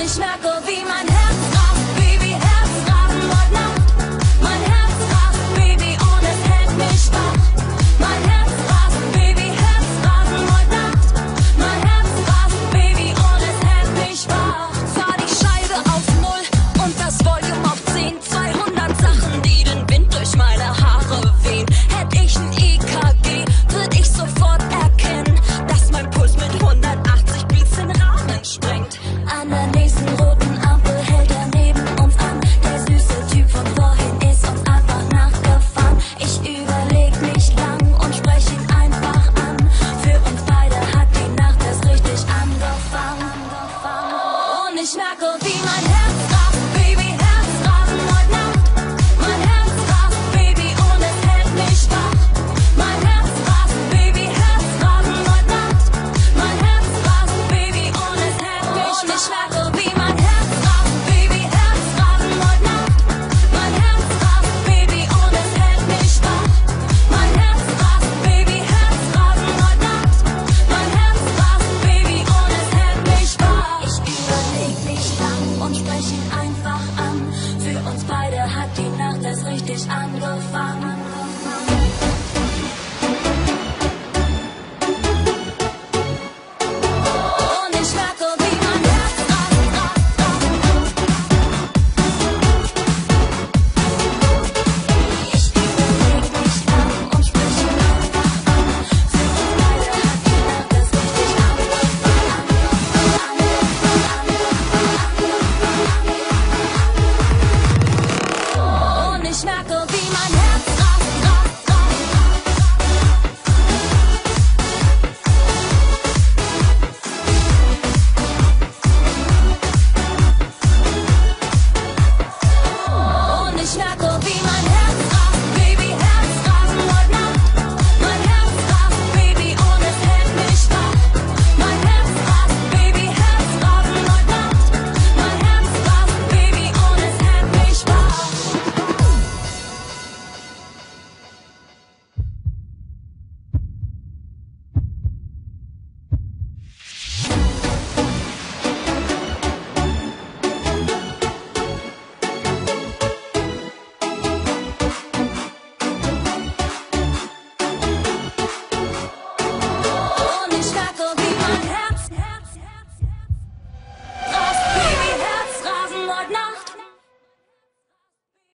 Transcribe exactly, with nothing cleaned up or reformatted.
ich merke, wie mein Herz rast, Baby, Herzrasen heute Nacht. Mein Herz rast, Baby, und es hält mich wach. Mein Herz rast, Baby, Herzrasen heute Nacht. Mein Herz rast, Baby, und es hält mich wach. Fahr die Scheibe auf Null und das Volume auf zehn. zweihundert Sachen, die den Wind durch meine Haare wehen. Hätt ich ein E K G, würd ich sofort erkennen, dass mein Puls mit hundertachtzig Beats den Rahmen sprengt. An der nächsten roten Ampel hält er neben uns an. Der süße Typ von vorhin ist uns einfach nachgefahren. Ich überleg nicht lang und sprech ihn einfach an. Für uns beide hat die Nacht erst richtig angefangen. Und ich merke, wie mein Herz rast, Baby, Herzrasen heute Nacht. Mein Herz rast, Baby, und es hält mich wach. Mein Herz rast, Baby, Herzrasen heute Nacht. Mein Herz rast, Baby, und es hält mich wach. Ich merke, wie mein Herz rast, Baby, Herzrasen heute Nacht. Mein Herz rast, Baby, und es hält mich wach. Mein Herz rast, Baby, Herzrasen heute Nacht. Mein Herz rast, Baby, und es hält mich wach. Ich überleg nicht lang und sprech ihn einfach an. Für uns beide hat die Nacht erst richtig angefangen.